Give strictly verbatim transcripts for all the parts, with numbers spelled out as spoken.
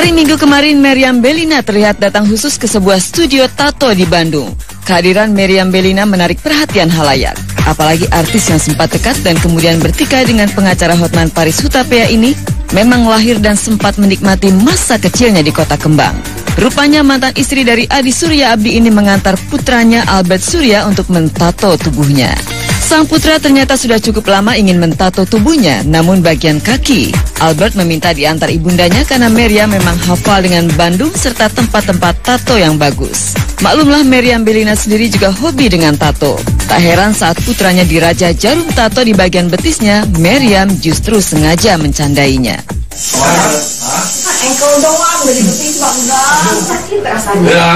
Hari Minggu kemarin, Meriam Bellina terlihat datang khusus ke sebuah studio tato di Bandung. Kehadiran Meriam Bellina menarik perhatian halayak. Apalagi artis yang sempat dekat dan kemudian bertikai dengan pengacara Hotman Paris Hutapea ini memang lahir dan sempat menikmati masa kecilnya di Kota Kembang. Rupanya mantan istri dari Adi Surya Abdi ini mengantar putranya Albert Surya untuk mentato tubuhnya. Sang putra ternyata sudah cukup lama ingin mentato tubuhnya, namun bagian kaki. Albert meminta diantar ibundanya karena Meriam memang hafal dengan Bandung serta tempat-tempat tato yang bagus. Maklumlah Meriam Bellina sendiri juga hobi dengan tato. Tak heran saat putranya diraja jarum tato di bagian betisnya, Meriam justru sengaja mencandainya. Engkau doang udah di betis Pak, enggak sakit rasanya.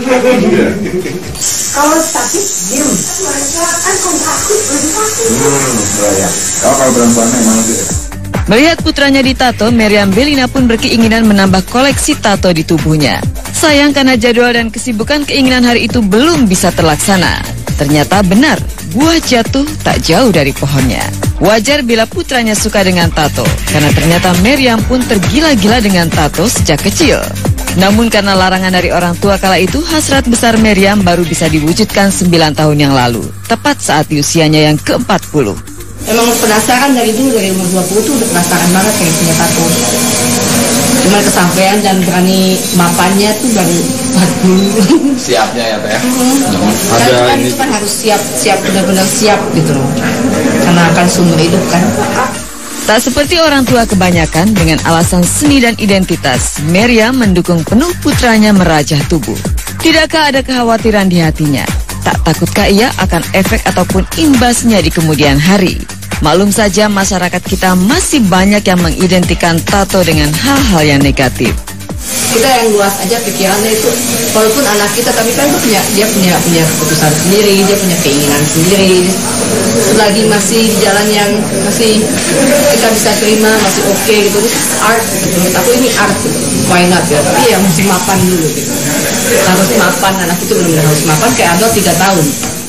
Kalau sakit diem. Kan kalau takut lebih sakit. Hmm, ya. Kalau kalau perempuannya emang lebih. Melihat putranya ditato, Meriam Bellina pun berkeinginan menambah koleksi tato di tubuhnya. Sayang karena jadwal dan kesibukan keinginan hari itu belum bisa terlaksana. Ternyata benar, buah jatuh tak jauh dari pohonnya. Wajar bila putranya suka dengan tato, karena ternyata Meriam pun tergila-gila dengan tato sejak kecil. Namun karena larangan dari orang tua kala itu, hasrat besar Meriam baru bisa diwujudkan sembilan tahun yang lalu, tepat saat di usianya yang keempat puluh. Emang penasaran dari dulu, dari umur dua puluh tuh udah penasaran banget kayak punya tato. Cuman kesampaian dan berani mapannya tuh baru empat puluh. Siapnya ya Pak ya? Hmm. Ada kan ini kan harus siap, siap benar-benar siap gitu loh. Karena akan seumur hidup kan. Tak seperti orang tua kebanyakan, dengan alasan seni dan identitas, Meriam mendukung penuh putranya merajah tubuh. Tidakkah ada kekhawatiran di hatinya? Tak takutkah ia akan efek ataupun imbasnya di kemudian hari? Maklum saja masyarakat kita masih banyak yang mengidentikan tato dengan hal-hal yang negatif. Kita yang luas aja pikirannya itu, walaupun anak kita, tapi kan punya, dia punya punya keputusan sendiri, dia punya keinginan sendiri. Selagi masih di jalan yang masih kita bisa terima, masih oke okay, gitu, this is art gitu. Aku ini art gitu, why not ya? Tapi ya mesti mapan dulu gitu. Harus mapan, anak itu benar-benar harus mapan kayak Arnold tiga tahun.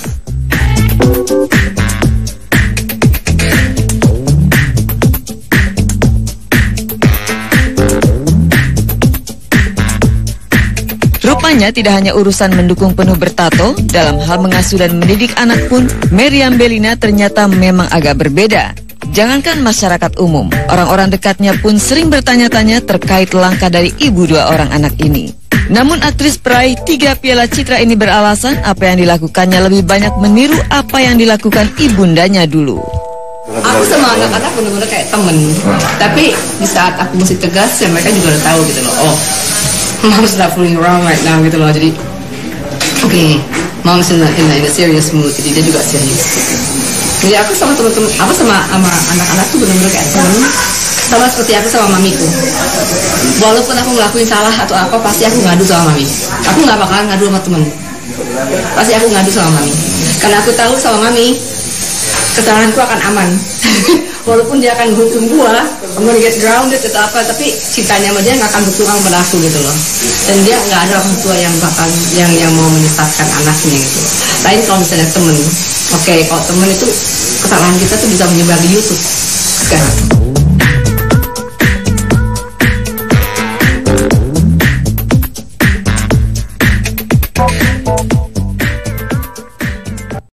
Rupanya tidak hanya urusan mendukung penuh bertato, dalam hal mengasuh dan mendidik anak pun, Meriam Bellina ternyata memang agak berbeda. Jangankan masyarakat umum, orang-orang dekatnya pun sering bertanya-tanya terkait langkah dari ibu dua orang anak ini. Namun aktris peraih tiga piala citra ini beralasan apa yang dilakukannya lebih banyak meniru apa yang dilakukan ibundanya dulu. Aku sama anak-anak benar-benar kayak temen. Tapi di saat aku mesti tegas, ya mereka juga udah tahu gitu loh. Oh, Mom's not fooling around right now gitu loh. Jadi, oke, okay, Mom's in a, in, a, in a serious mood. Jadi dia juga serius. Jadi aku sama temen-temen, aku sama sama anak-anak tuh benar-benar kayak temen. Sama seperti aku sama mamiku. Walaupun aku ngelakuin salah atau apa, pasti aku ngadu sama mami. Aku nggak bakalan ngadu sama temen. Pasti aku ngadu sama mami. Karena aku tahu sama mami, kesalahanku akan aman. Walaupun dia akan hukum gua, I'm gonna get grounded atau apa, tapi cintanya sama dia nggak akan berkurang pada aku gitu loh. Dan dia nggak ada orang tua yang bakal yang yang mau menyesatkan anaknya gitu. Lain kalau misalnya temen, oke okay, kalau temen itu kesalahan kita tuh bisa menyebar di YouTube sekarang.